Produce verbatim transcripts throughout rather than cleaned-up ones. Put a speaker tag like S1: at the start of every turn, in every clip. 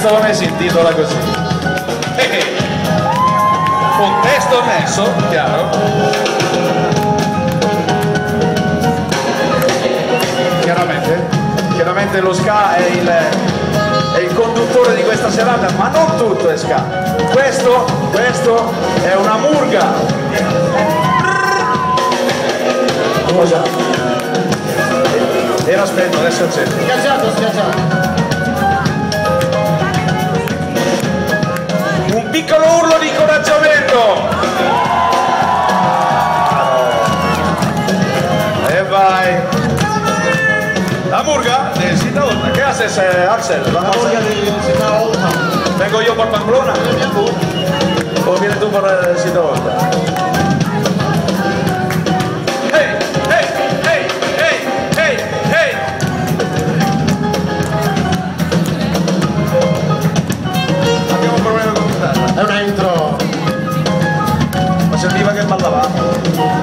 S1: canzone si intitola così. Un testo messo, chiaro. Chiaramente, chiaramente lo ska è il, è il conduttore di questa serata, ma non tutto è ska. Questo, questo è una murga. Cosa? Era spento, adesso accendo.
S2: Schiacciato, schiacciato.
S1: Un piccolo urlo di incoraggiamento. E vai. La murga de Citaolta. ¿Qué haces, Axel?
S2: La murga de Citaolta.
S1: ¿Vengo yo por Pamplona? ¿O vienes tú por Citaolta? ¡Hey! ¡Hey! ¡Hey! ¡Hey! ¡Hey! ¡Hey! Abbiamo un problema con chitarra.
S2: È una intro.
S1: Ma sentiva che ballavamo.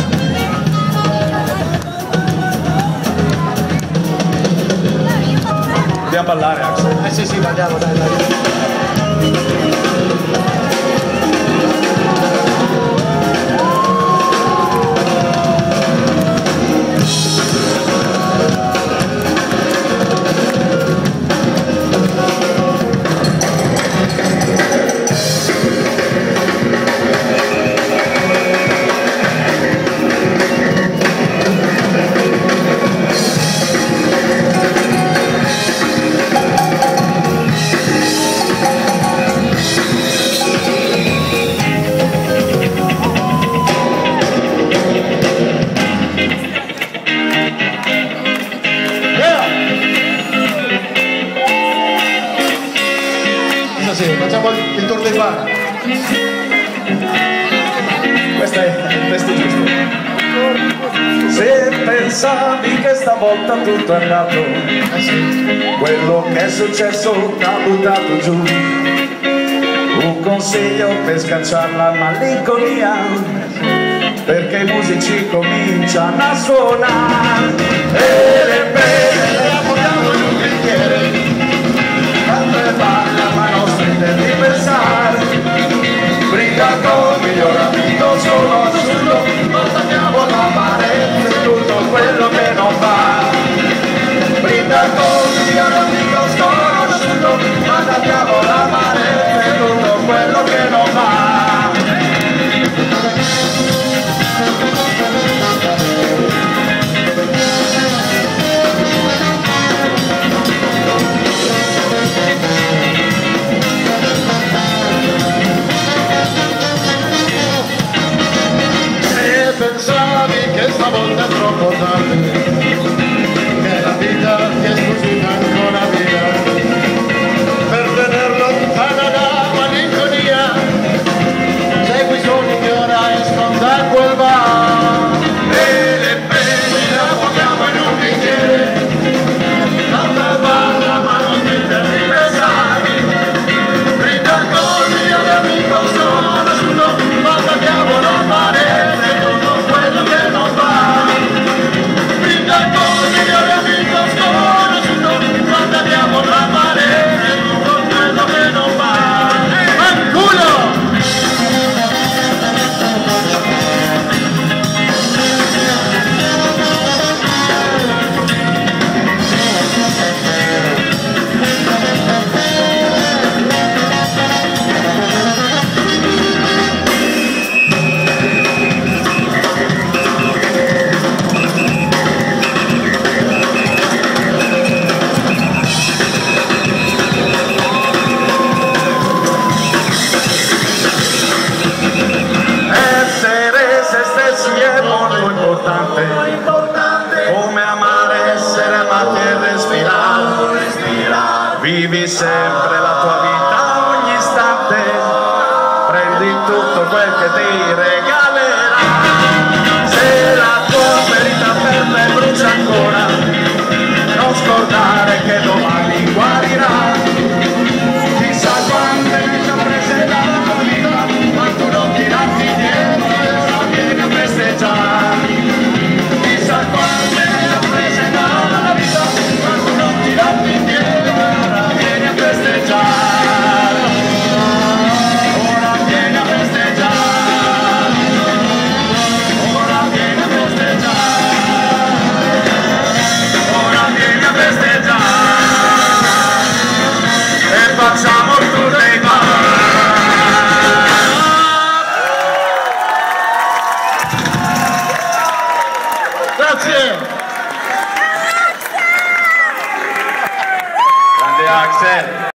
S1: Dobbiamo ballare, Axel.
S2: Eh sì sì, balliamo, dai, dai. Sì, facciamo il tour dei bar.
S1: Questo è il testo giusto. Se pensavi che stavolta tutto è andato,
S2: Eh sì.
S1: quello che è successo t'ha buttato giù. Un consiglio per scacciare la malinconia, perché i musici cominciano a suonare e le pene le portiamo in un bicchiere, quando è balla